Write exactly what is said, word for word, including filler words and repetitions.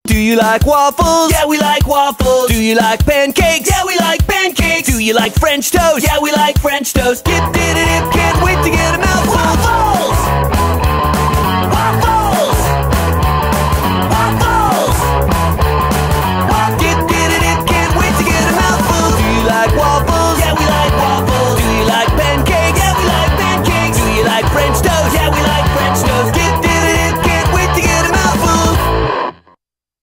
Do you like waffles? Yeah, we like waffles. Do you like pancakes? Yeah, we like pancakes. Do you like French toast? Yeah, we like French toast. Dip, dip, dip, dip.